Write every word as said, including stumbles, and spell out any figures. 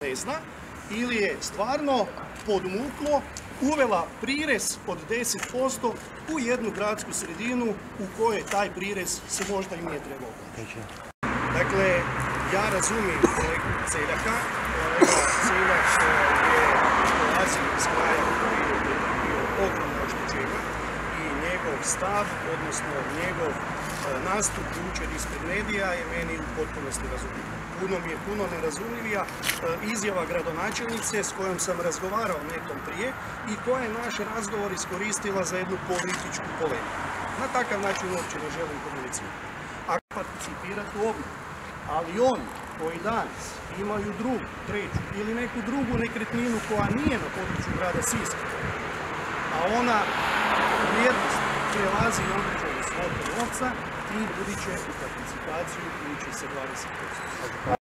ne zna ili je stvarno podmuklo uvela prirez od deset posto u jednu gradsku sredinu u kojoj taj prirez se možda i nije trebao platiti. Dakle, ja razumijem kolegu Celjaka. Kolega Celjak je dolazio iz kraja koji je bio ogromno oštećenja i njegov stav, odnosno njegov nastup jučer ispred medija je meni u potpunosti razumljiv. Puno mi je puno nerazumljivija izjava gradonačelnice s kojom sam razgovarao netom prije i koja je naš razgovor iskoristila za jednu političku polemiku. Na takav način uopće ne želim komunicirati. Ako participirati u obnovu, ali oni koji danas imaju drugu, treću ili neku drugu nekretninu koja nije na području grada Siska, a ona vrijednost prelazi određenu svotu novca, ti ljudi će u participaciju ući sa dvadeset posto.